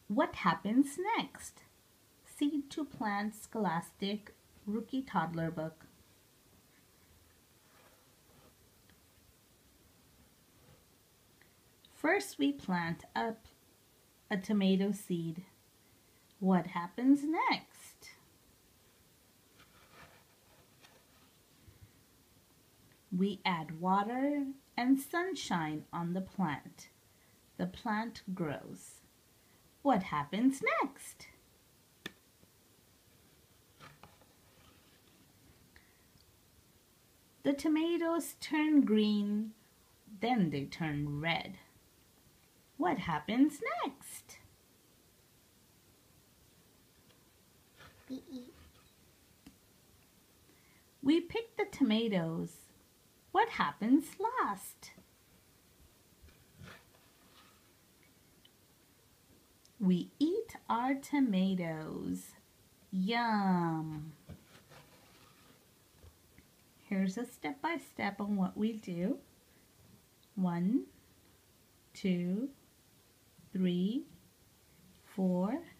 What happens next? Seed to Plant Scholastic Rookie Toddler book. First we plant up a tomato seed. What happens next? We add water and sunshine on the plant. The plant grows. What happens next? The tomatoes turn green, then they turn red. What happens next? We pick the tomatoes. What happens last? We eat our tomatoes. Yum! Here's a step-by-step on what we do. 1, 2, 3, 4,